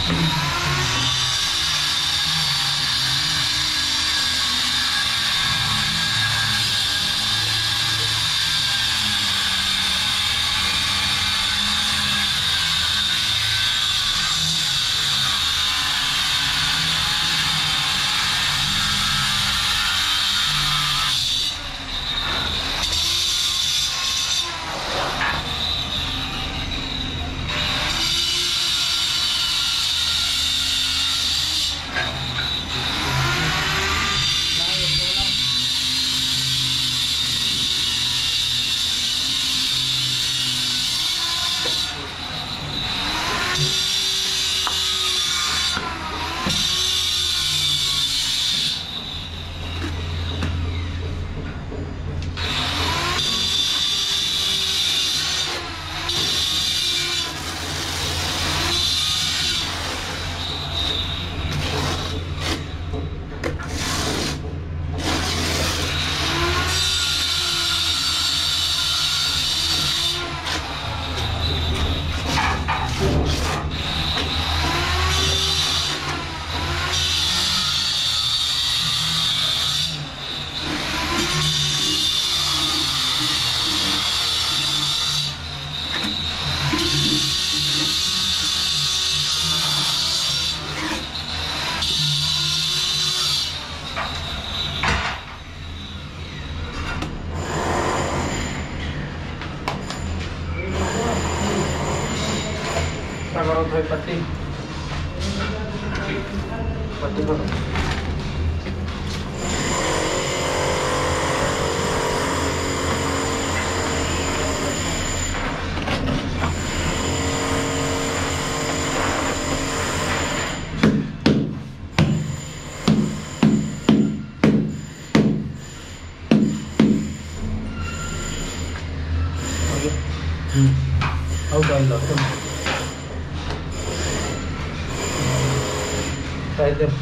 करो भाई पट्टी पट्टी करो। Out of the right there.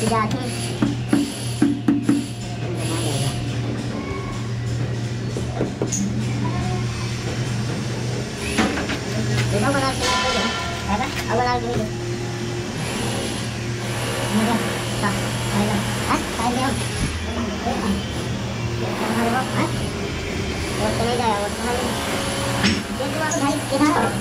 जाती देखो बना के है ना अब बना के दे मुझे ता आएगा हां आएगा हमारे वो हां वो चले जाए वो तुम्हारे ये तो आप भाई किधर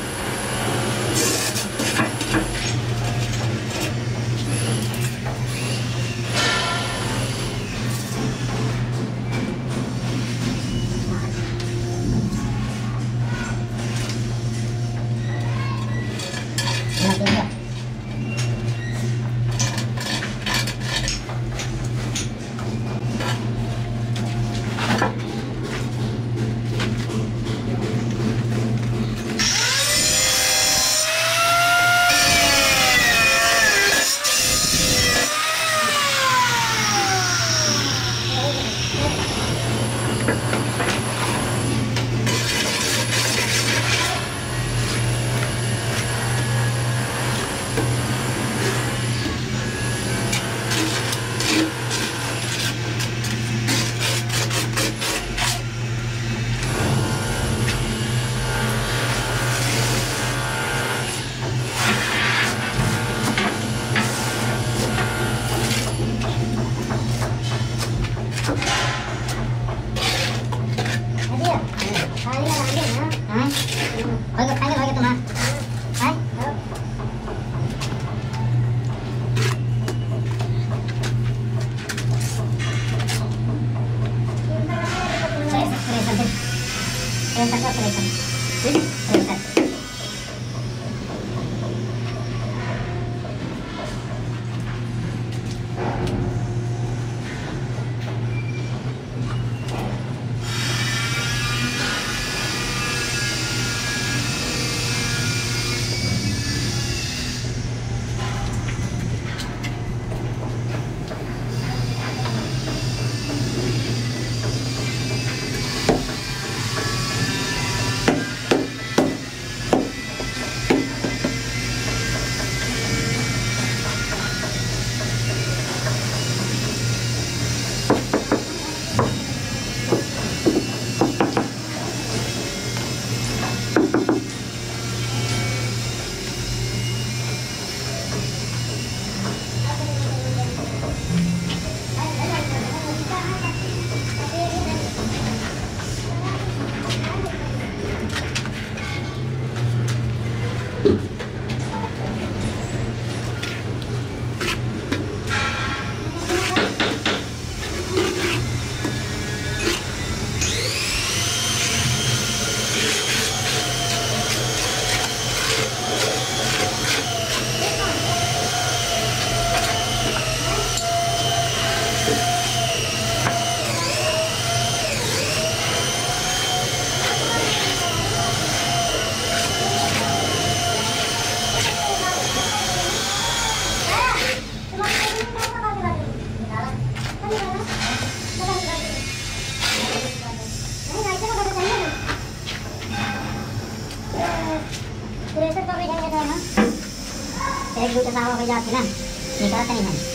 दूसरा सावा हो जाती ना निकलता नहीं है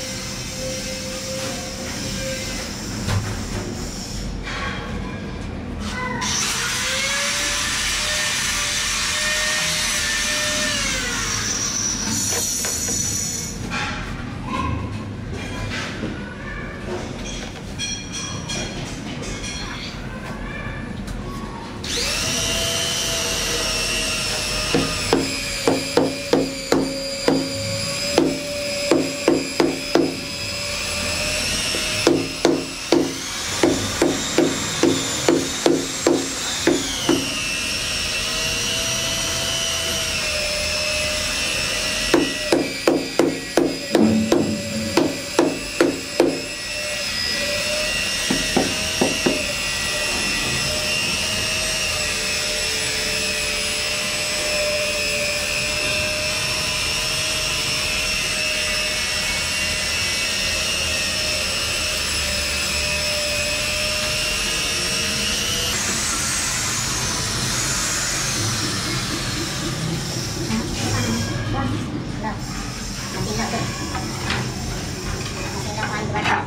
पानी के बाद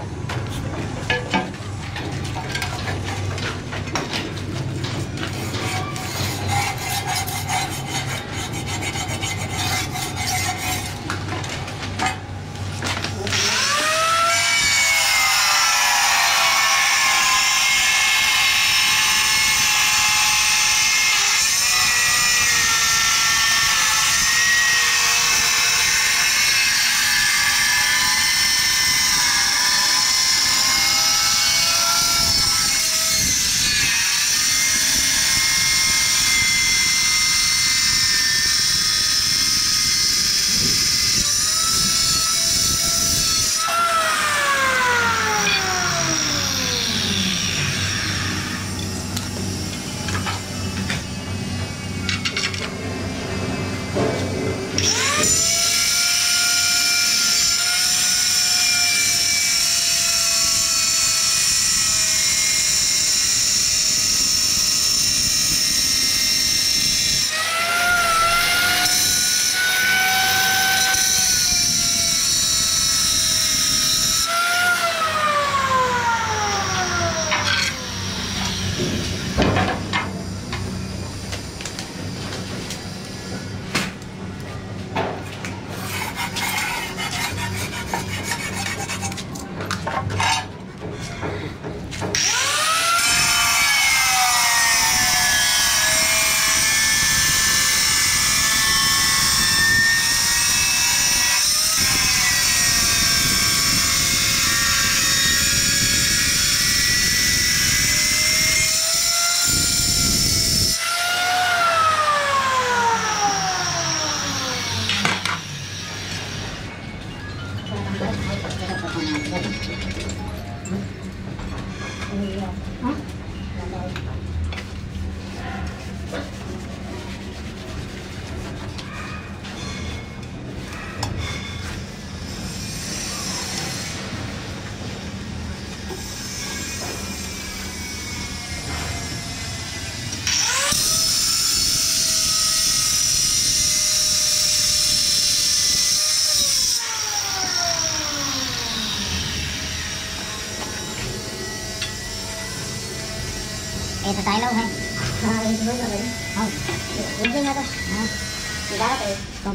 ये तो डायलॉग है। हाँ ये तो बोल रहा है। हाँ बोल रहा तो हाँ जा रहा है तो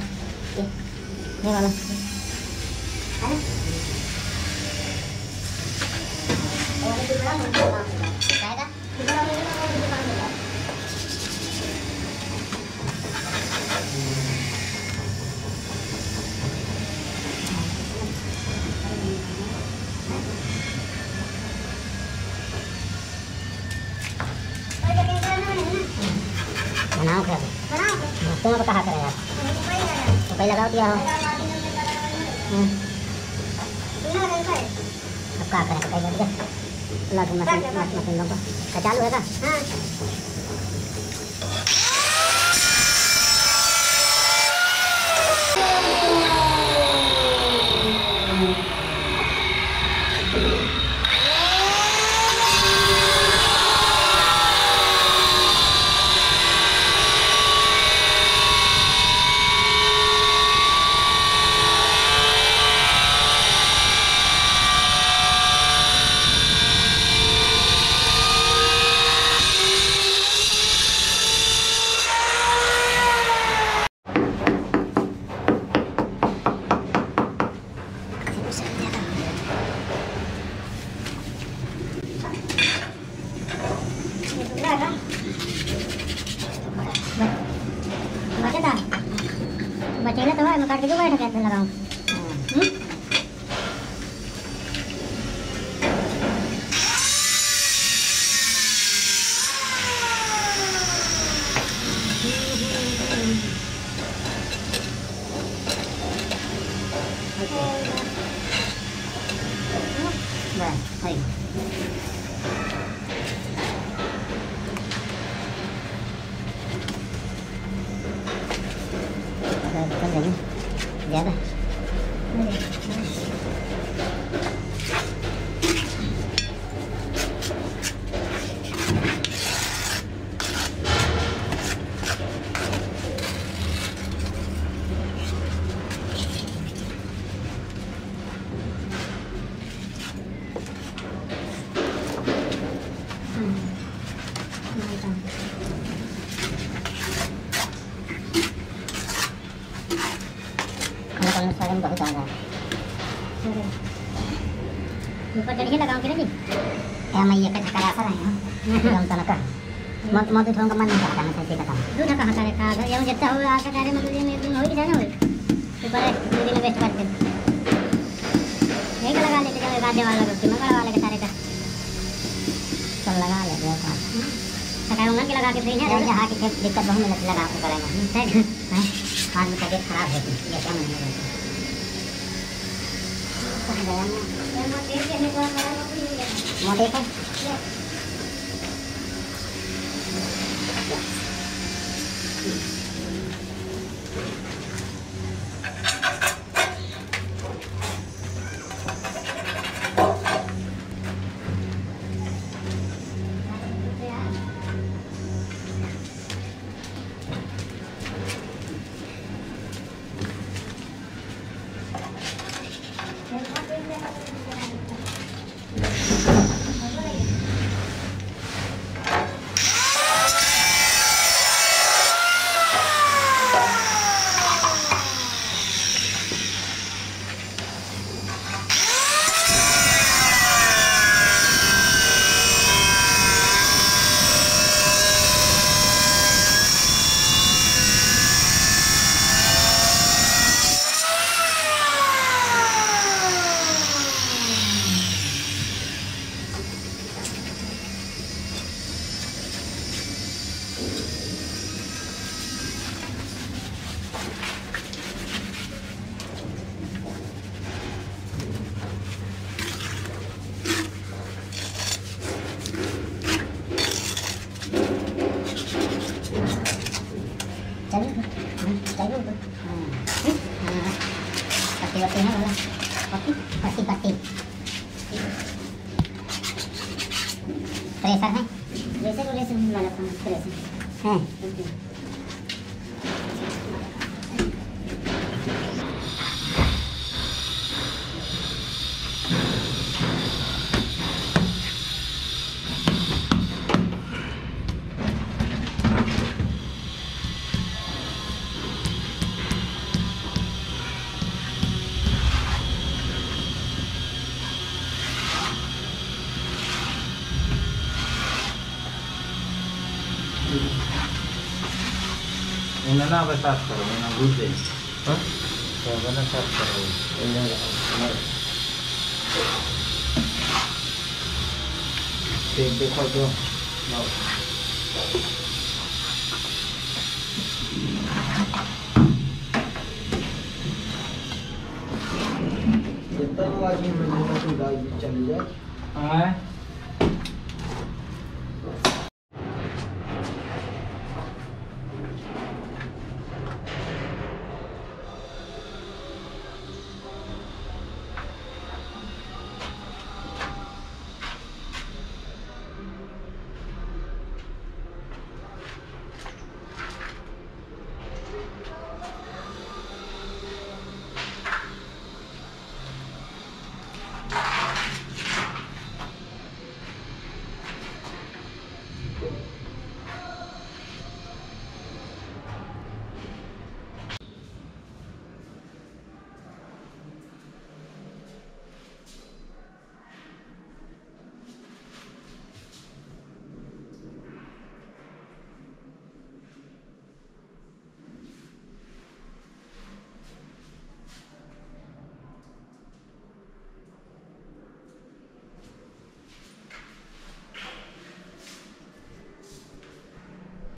ये वाला है ना और ये बड़ा मुझे जाएगा बड़ा मुझे बनाओ क्या तुम अब कहाँ करेगा तो पहले लगाओ दिया हो अब क्या करें तो पहले दिया लग मशीन लोग का चालू है का बचेगा तो है मैं काट के क्यों बैठ के लगाऊं ज़्यादा निकलने सारे में बहुत आ रहा है ऊपर चढ़िए लगाऊं कि नहीं क्या मैं ये कच्चा करा रहा हूं हम तो लगा मत मत उठाऊंगा मन नहीं करता मैं सही बताऊं दूध कहां करे खा गया ये जितना हो आके करे मतलब ये मेरे दिन हो ही जाना हो ऊपर है दो दिन वेस्ट कर दे यही लगा लेते जब गाड़े वाला रोटी मगर वाले के सारे का चल लगा ले दो का सकाई उंगन के लगा के फ्री है जहां की दिक्कत बहुत मिलत लगा के करेंगे ठीक है हाथ में तबीयत खराब है ये क्या महीने में मोटे को पत्ती है वाला पत्ती प्रेशर है जैसे को लेसे वाला प्रेशर है इन्हें ना साफ करो इन्हें भूल दे तो बना साफ करो इन्हें देखो जो जितना आदमी चल जाए